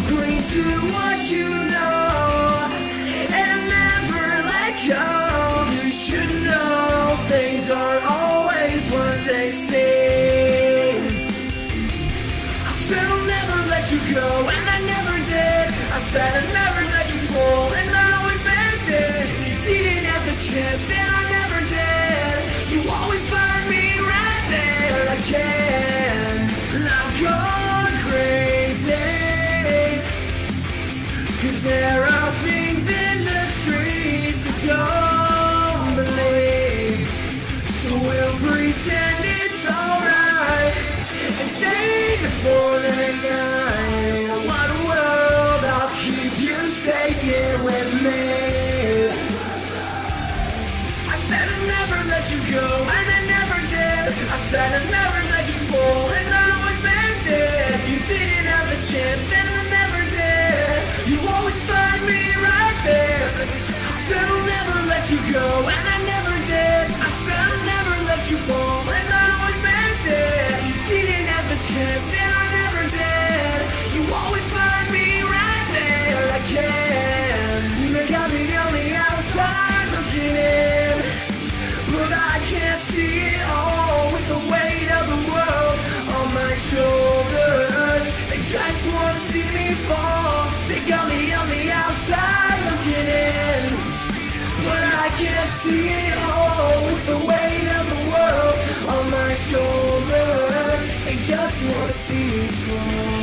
green to what you know, and never let go. You should know things aren't always what they seem. I said I'll never let you go, and I never did. I said I'd never let you fall, and I always meant it. If you didn't have the chance, then I never did. You always find me right there again. And I've gone crazy, 'cause there are things in the streets I don't believe. So we'll pretend it's alright and save it for the night. What a world, I'll keep you safe here with me. I said I'd never let you go, and I never did. I said I'd never let you fall, and I always meant it. If you didn't have the chance, then I never did. You always find me right there. I said I'll never let you go, and I never did. I said I'll never let you fall, and I always meant it. If you didn't have the chance, then I never did. You always find me right there again. You got me on the outside looking in, but I can't see it all with the weight of the world on my shoulders. They just want to see me fall. They got me on the outside looking in, but I can't see it all with the weight of the world on my shoulders. They just want to see me fall.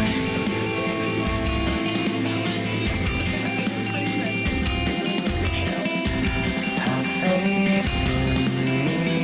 Have faith in me.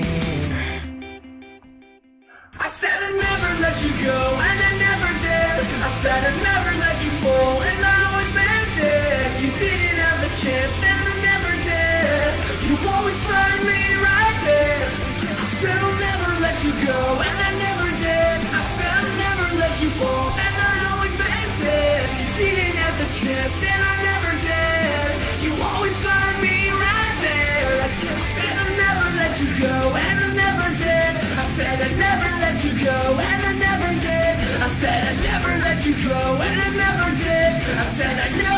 I said I'd never let you go, and I never did. I said I'd never let you fall, and I always meant it. If you didn't have the chance, then I never did. You always find me right there. I said I'll never let you go, and I never did. I said I'll never let you fall, and I always meant it. If you didn't have the chance, then I never did. You always find me right there. I said I'll never let you go, and I never did. I said I'd never let you go, and I never did. I said I'd never let you go, and I never did. I said I'd never